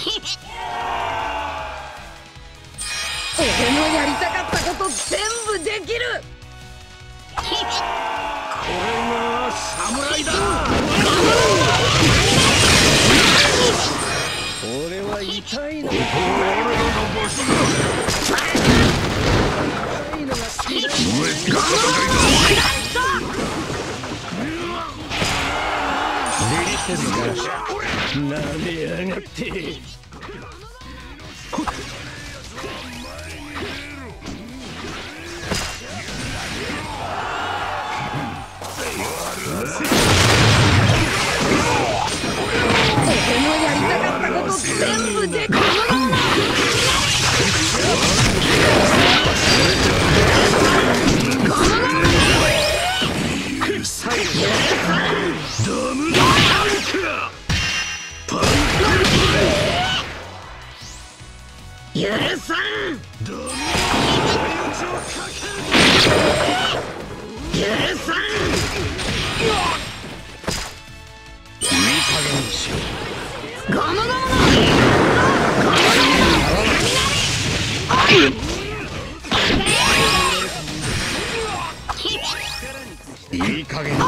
俺のやりたかったこと全部できる。これが侍だ。俺は痛いの。ここは俺らの場所だ。痛いのが好きだ。燃え尽きた戦いだ。ビリってるからなめやがって。俺のやりたかったこと全部できる。許さん。許さん。いい加減にしろ。ゴムゴムのいい加減にしろ。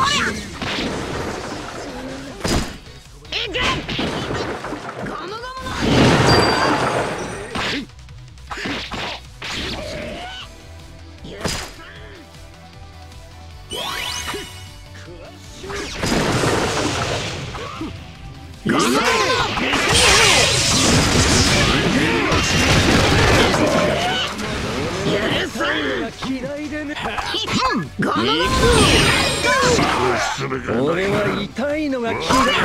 俺は痛いのが嫌い。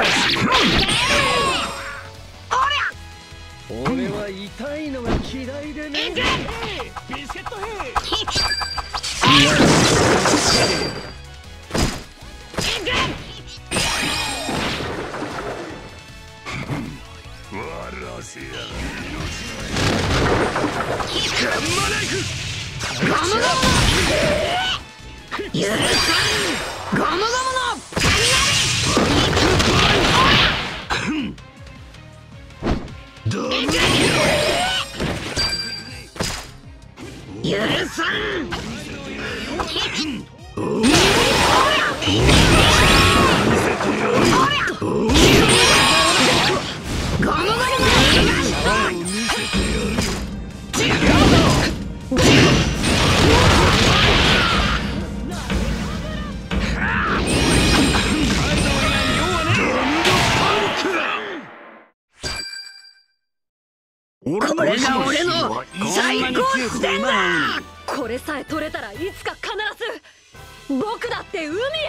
俺は痛いのが嫌いでね。ビスケット兵。これが俺の最高地点だ。これさえ取れたらいつか必ず僕だって海へ。